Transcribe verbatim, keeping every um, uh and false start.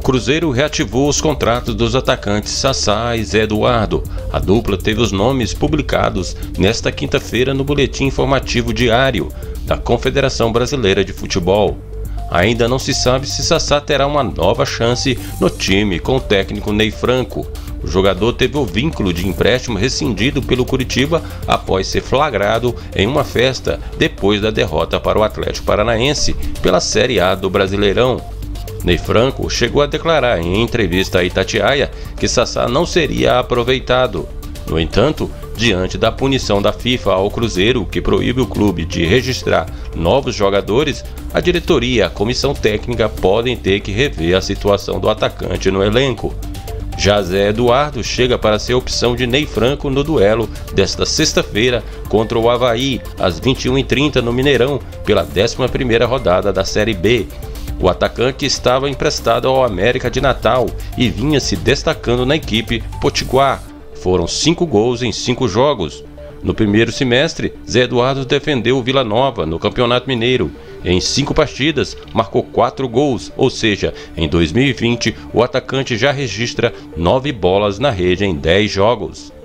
Cruzeiro reativou os contratos dos atacantes Sassá e Zé Eduardo. A dupla teve os nomes publicados nesta quinta-feira no Boletim Informativo Diário da Confederação Brasileira de Futebol. Ainda não se sabe se Sassá terá uma nova chance no time com o técnico Ney Franco. O jogador teve o vínculo de empréstimo rescindido pelo Curitiba após ser flagrado em uma festa depois da derrota para o Atlético Paranaense pela Série A do Brasileirão. Ney Franco chegou a declarar em entrevista a Itatiaia que Sassá não seria aproveitado. No entanto, diante da punição da FIFA ao Cruzeiro, que proíbe o clube de registrar novos jogadores, a diretoria e a comissão técnica podem ter que rever a situação do atacante no elenco. Já Zé Eduardo chega para ser opção de Ney Franco no duelo desta sexta-feira contra o Avaí, às vinte e uma e trinta no Mineirão, pela décima primeira rodada da Série B. O atacante estava emprestado ao América de Natal e vinha se destacando na equipe potiguar. Foram cinco gols em cinco jogos. No primeiro semestre, Zé Eduardo defendeu o Vila Nova no Campeonato Mineiro. Em cinco partidas, marcou quatro gols, ou seja, em dois mil e vinte, o atacante já registra nove bolas na rede em dez jogos.